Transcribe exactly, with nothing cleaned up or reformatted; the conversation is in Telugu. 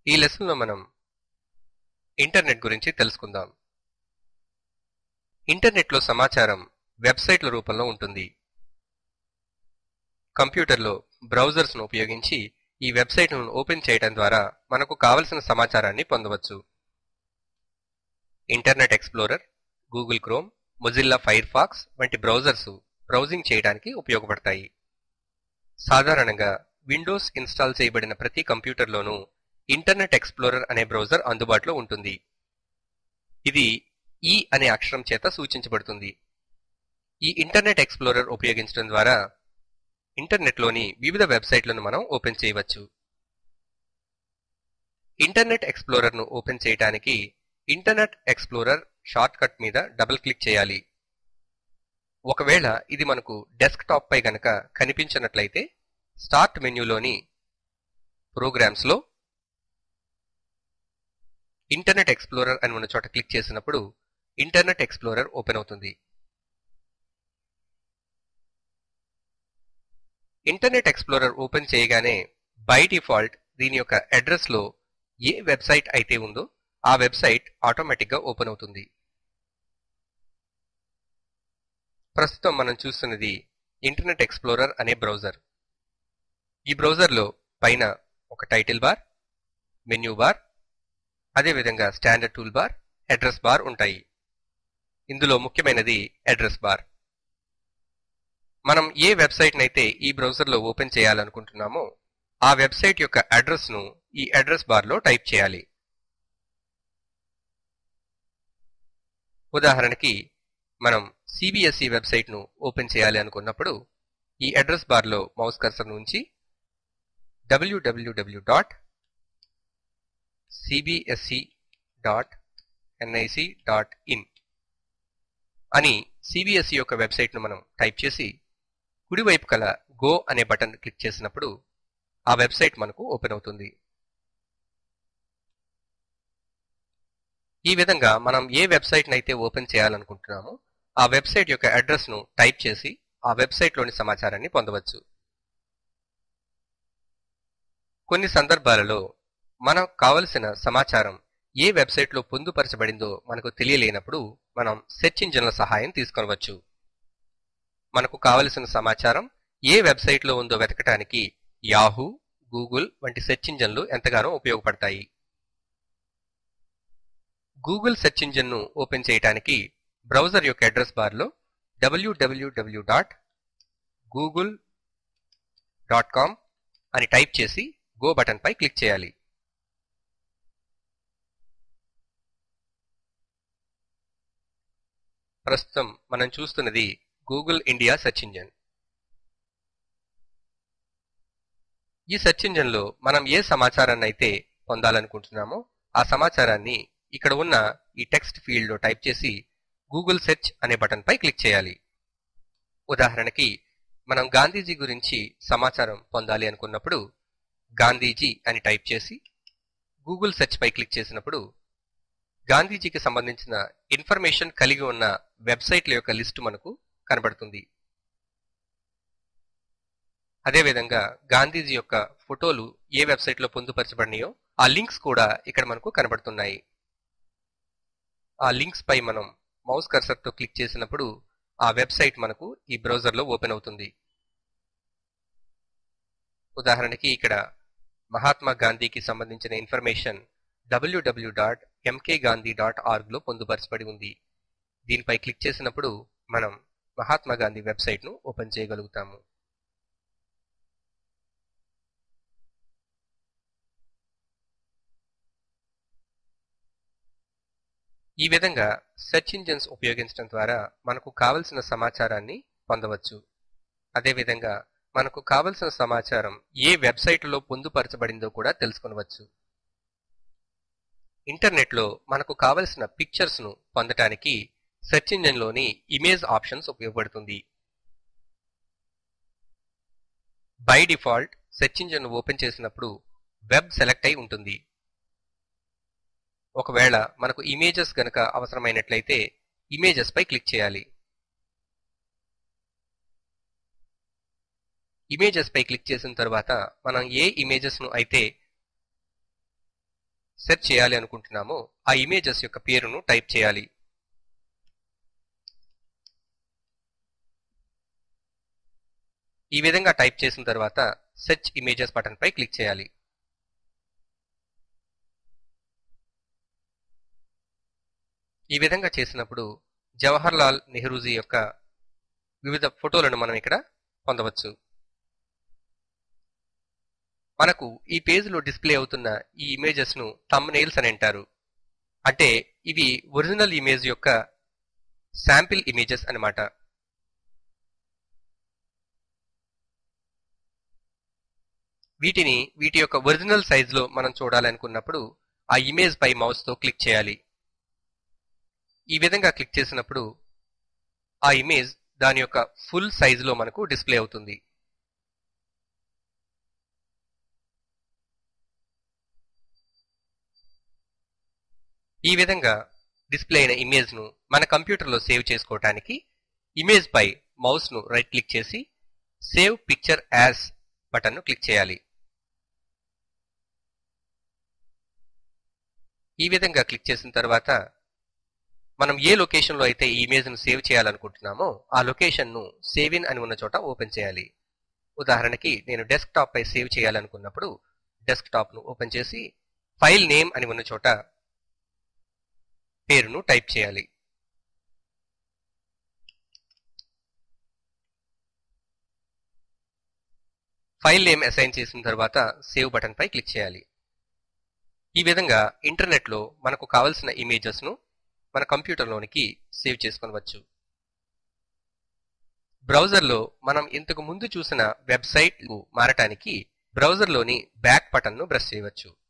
ఈ లెసన్లో మనం ఇంటర్నెట్ గురించి తెలుసుకుందాం. ఇంటర్నెట్లో సమాచారం వెబ్సైట్ల రూపంలో ఉంటుంది. కంప్యూటర్లో బ్రౌజర్స్ను ఉపయోగించి ఈ వెబ్సైట్లను ఓపెన్ చేయడం ద్వారా మనకు కావలసిన సమాచారాన్ని పొందవచ్చు. Internet Explorer, Google Chrome, Mozilla Firefox వంటి బ్రౌజర్స్ బ్రౌజింగ్ చేయడానికి ఉపయోగపడతాయి. సాధారణంగా విండోస్ ఇన్స్టాల్ చేయబడిన ప్రతి కంప్యూటర్లోనూ ఇంటర్నెట్ ఎక్స్ప్లోరర్ అనే బ్రౌజర్ అందుబాటులో ఉంటుంది. ఇది ఈ అనే అక్షరం చేత సూచించబడుతుంది. ఈ ఇంటర్నెట్ ఎక్స్ప్లోరర్ ఉపయోగించడం ద్వారా ఇంటర్నెట్లోని వివిధ వెబ్సైట్లను మనం ఓపెన్ చేయవచ్చు. ఇంటర్నెట్ ఎక్స్ప్లోరర్ను ఓపెన్ చేయడానికి ఇంటర్నెట్ ఎక్స్ప్లోరర్ షార్ట్ కట్ మీద డబుల్ క్లిక్ చేయాలి. ఒకవేళ ఇది మనకు డెస్క్టాప్ పై గనక కనిపించినట్లయితే స్టార్ట్ మెన్యూలోని ప్రోగ్రామ్స్లో ఇంటర్నెట్ ఎక్స్ప్లోరర్ అని ఉన్న చోట క్లిక్ చేసినప్పుడు ఇంటర్నెట్ ఎక్స్ప్లోరర్ ఓపెన్ అవుతుంది. ఇంటర్నెట్ ఎక్స్ప్లోరర్ ఓపెన్ చేయగానే బై డిఫాల్ట్ దీని యొక్క అడ్రస్ లో ఏ వెబ్సైట్ అయితే ఉందో ఆ వెబ్సైట్ ఆటోమేటిక్ గా ఓపెన్ అవుతుంది. ప్రస్తుతం మనం చూస్తున్నది ఇంటర్నెట్ ఎక్స్ప్లోరర్ అనే బ్రౌజర్. ఈ బ్రౌజర్లో పైన ఒక టైటిల్ బార్, మెన్యూ బార్, అదేవిధంగా standard tool bar, address bar ఉంటాయి. ఇందులో ముఖ్యమైనది అడ్రస్ బార్. మనం ఏ వెబ్సైట్ నైతే ఈ బ్రౌజర్లో ఓపెన్ చేయాలనుకుంటున్నామో ఆ వెబ్సైట్ యొక్క అడ్రస్ ను ఈ అడ్రస్ బార్ లో టైప్ చేయాలి. ఉదాహరణకి మనం సిబిఎస్ఈ వెబ్సైట్ ను ఓపెన్ చేయాలి అనుకున్నప్పుడు ఈ అడ్రస్ బార్ లో మౌస్ కర్సర్ నుంచి W W W dot CBSE dot NIC dot in అని సిబిఎస్ఈ యొక్క వెబ్సైట్ ను మనం టైప్ చేసి కుడివైపు కల గో అనే బటన్ క్లిక్ చేసినప్పుడు ఆ వెబ్సైట్ మనకు ఓపెన్ అవుతుంది. ఈ విధంగా మనం ఏ వెబ్సైట్ నైతే ఓపెన్ చేయాలనుకుంటున్నామో ఆ వెబ్సైట్ యొక్క అడ్రస్ ను టైప్ చేసి ఆ వెబ్సైట్ లోని సమాచారాన్ని పొందవచ్చు. కొన్ని సందర్భాలలో మనకు కావలసిన సమాచారం ఏ వెబ్సైట్ లో పొందుపరచబడిందో మనకు తెలియలేనప్పుడు మనం సెర్చ్ ఇంజిన్ల సహాయం తీసుకోవచ్చు. మనకు కావలసిన సమాచారం ఏ వెబ్సైట్ లో ఉందో వెతకటానికి యాహూ, గూగుల్ వంటి సెర్చ్ ఇంజిన్లు ఎంతగానో ఉపయోగపడతాయి. గూగుల్ సెర్చ్ ఇంజిన్ ను ఓపెన్ చేయడానికి బ్రౌజర్ యొక్క అడ్రస్ బార్ లో W W W dot Google dot com అని టైప్ చేసి గో బటన్ పై క్లిక్ చేయాలి. ప్రస్తుతం మనం చూస్తున్నది గూగుల్ ఇండియా సెర్చ్ ఇంజిన్. ఈ సెర్చ్ ఇంజిన్ లో మనం ఏ సమాచారాన్ని అయితే పొందాలనుకుంటున్నామో ఆ సమాచారాన్ని ఇక్కడ ఉన్న ఈ టెక్స్ట్ ఫీల్డ్ లో టైప్ చేసి గూగుల్ సెర్చ్ అనే బటన్ పై క్లిక్ చేయాలి. ఉదాహరణకి మనం గాంధీజీ గురించి సమాచారం పొందాలి అనుకున్నప్పుడు గాంధీజీ అని టైప్ చేసి గూగుల్ సెర్చ్ పై క్లిక్ చేసినప్పుడు గాంధీజీకి సంబంధించిన ఇన్ఫర్మేషన్ కలిగి ఉన్న వెబ్సైట్ల యొక్క లిస్టు మనకు కనబడుతుంది. అదేవిధంగా గాంధీజీ యొక్క ఫోటోలు ఏ వెబ్సైట్ లో పొందుపరచబడినాయో ఆ లింక్స్ కూడా ఇక్కడ మనకు కనబడుతున్నాయి. ఆ లింక్స్ పై మనం మౌస్ కర్సర్ తో క్లిక్ చేసినప్పుడు ఆ వెబ్సైట్ మనకు ఈ బ్రౌజర్ లో ఓపెన్ అవుతుంది. ఉదాహరణకి ఇక్కడ మహాత్మా గాంధీకి సంబంధించిన information W W dot M K Gandhi dot org లో పొందుపరచబడి ఉంది. దీనిపై క్లిక్ చేసినప్పుడు మనం మహాత్మా గాంధీ వెబ్సైట్ ను ఓపెన్ చేయగలుగుతాము. ఈ విధంగా సెర్చ్ ఇంజిన్స్ ఉపయోగించడం ద్వారా మనకు కావలసిన సమాచారాన్ని పొందవచ్చు. అదేవిధంగా మనకు కావలసిన సమాచారం ఏ వెబ్సైట్లో పొందుపరచబడిందో కూడా తెలుసుకొనవచ్చు. ఇంటర్నెట్లో మనకు కావలసిన పిక్చర్స్ ను పొందటానికి సెర్చ్ ఇంజిన్ లోని ఇమేజ్ ఆప్షన్స్ ఉపయోగపడుతుంది. By default search engine open చేసినప్పుడు వెబ్ సెలెక్ట్ అయి ఉంటుంది. ఒకవేళ మనకు ఇమేజెస్ గనక అవసరమైనట్లయితే ఇమేజెస్ పై క్లిక్ చేయాలి. ఇమేజెస్ పై క్లిక్ చేసిన తర్వాత మనం ఏ ఇమేజెస్ ను అయితే సెర్చ్ చేయాలి అనుకుంటున్నామో ఆ ఇమేజెస్ యొక్క పేరును టైప్ చేయాలి. ఈ విధంగా టైప్ చేసిన తర్వాత సెర్చ్ ఇమేజెస్ బటన్ పై క్లిక్ చేయాలి. ఈ విధంగా చేసినప్పుడు జవహర్ లాల్ నెహ్రూజీ యొక్క వివిధ ఫోటోలను మనం ఇక్కడ పొందవచ్చు. మనకు ఈ పేజీలో డిస్ప్లే అవుతున్న ఈ ఇమేజెస్ ను థంబ్నెయిల్స్ అని అంటారు. అంటే ఇవి ఒరిజినల్ ఇమేజ్ యొక్క శాంపిల్ ఇమేజెస్ అన్నమాట. వీటిని వీటి యొక్క ఒరిజినల్ సైజ్ లో మనం చూడాలనుకున్నప్పుడు ఆ ఇమేజ్ పై మౌస్ తో క్లిక్ చేయాలి. ఈ విధంగా క్లిక్ చేసినప్పుడు ఆ ఇమేజ్ దాని యొక్క ఫుల్ సైజ్ లో మనకు డిస్ప్లే అవుతుంది. ఈ విధంగా డిస్ప్లే అయిన ఇమేజ్ ను మన కంప్యూటర్లో సేవ్ చేసుకోవటానికి ఇమేజ్ పై మౌస్ ను రైట్ క్లిక్ చేసి సేవ్ పిక్చర్ యాజ్ బటన్ ను క్లిక్ చేయాలి. ఈ విధంగా క్లిక్ చేసిన తర్వాత మనం ఏ లొకేషన్ లో అయితే ఈ ఇమేజ్ ను సేవ్ చేయాలనుకుంటున్నామో ఆ లొకేషన్ ను సేవ్ ఇన్ అని ఉన్న చోట ఓపెన్ చేయాలి. ఉదాహరణకి నేను డెస్క్ టాప్ పై సేవ్ చేయాలనుకున్నప్పుడు డెస్క్ టాప్ ను ఓపెన్ చేసి ఫైల్ నేమ్ అని ఉన్న చోట పేరును టైప్ చేయాలి. ఫైల్ నేమ్ అసైన్ చేసిన తర్వాత సేవ్ బటన్ పై క్లిక్ చేయాలి. ఈ విధంగా ఇంటర్నెట్ లో మనకు కావలసిన ఇమేజెస్ ను మన కంప్యూటర్లోనికి సేవ్ చేసుకొనవచ్చు. బ్రౌజర్లో మనం ఇంతకు ముందు చూసిన వెబ్సైట్ కు మారటానికి బ్రౌజర్లోని బ్యాక్ బటన్ ను ప్రెస్ చేయవచ్చు.